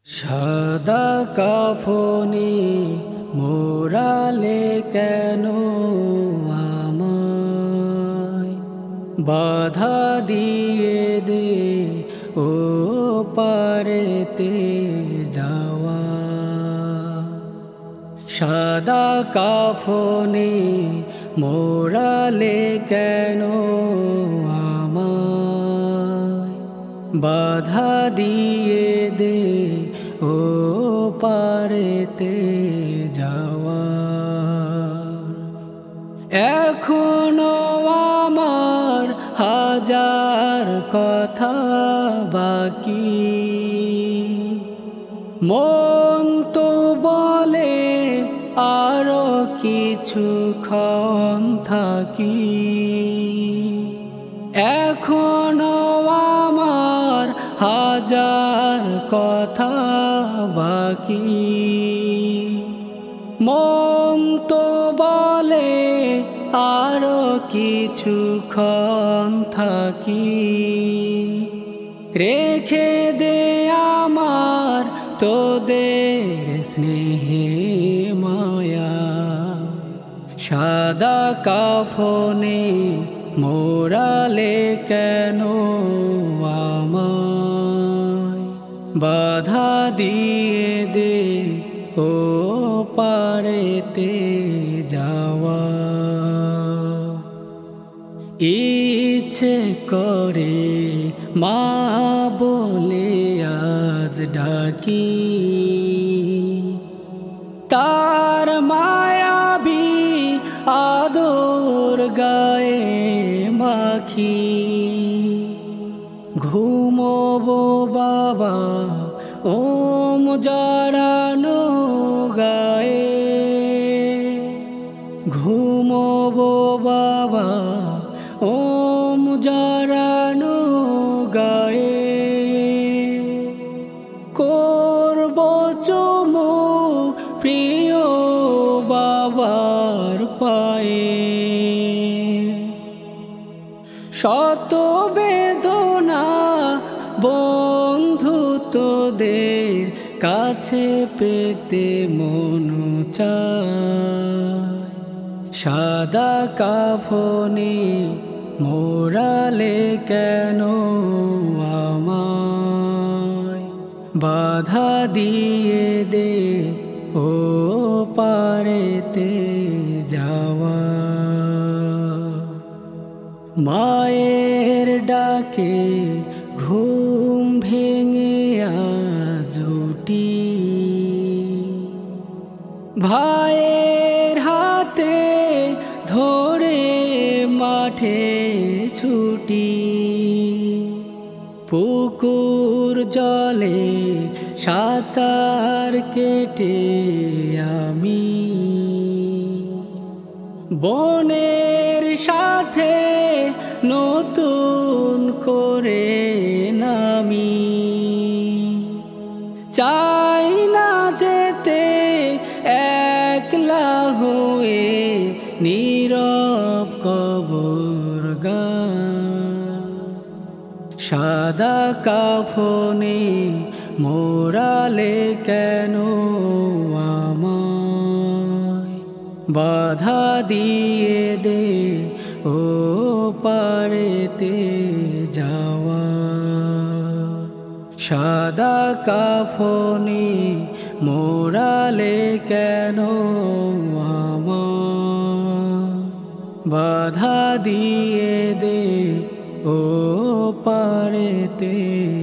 সাদা কাফনে মোরালে কেন আমায় বাধা দিয়ে দে ও পারেতে যাওয়া। সাদা কাফনে মোরালে কেন আমায় বাধা দিয়ে দে ও পারেতে যাওয়া। এখনো আমার হাজার কথা বাকি, মন তো বলে আরো কিছুক্ষণ থাকি। এখনো আমার হাজার কথা বাকি, মন তো বলে আরো কিছুক্ষণ থাকি। রেখে দে আমার তোদের স্নেহে মায়া, সাদা কাফনে মোরালে কেন আমায় বাধা দিয়ে দে ও পারেতে যাওয়া। ইচ্ছে করে মা বলে আজ ডাকি, তার মায়াবী আদর গায়ে মাখি। ঘুমোবো বাবা ওম জড়ানো গায়ে, ঘুমোবো বাবা ওম জড়ানো গায়ে। করবো চুমু প্রিয় বাবার পায়ে, শত বেদনা বন্ধু তোদের কাছে পেতে মন চায়। সাদা কাফনে মোরালে কেন আমায় বাধা দিয়ে দে ও পারেতে যাওয়া। মায়ের ডাকে ঘুম ভেঙে আজ উঠি, ভাইয়ের হাতে ধরে মাঠে ছুটি। পুকুর জলে সাঁতার কেটে আমি বনের সাথে নতুন করে নামি। চাই না যেতে একলা হয়ে নীরব কবরগাহ, সাদা কাফনে মোরালে কেন আমায় বাধা দিয়ে দে ও পারেতে যাওয়া। সাদা কাফনে মোরালে কেন আমায় বাধা দিয়ে দে ও পারেতে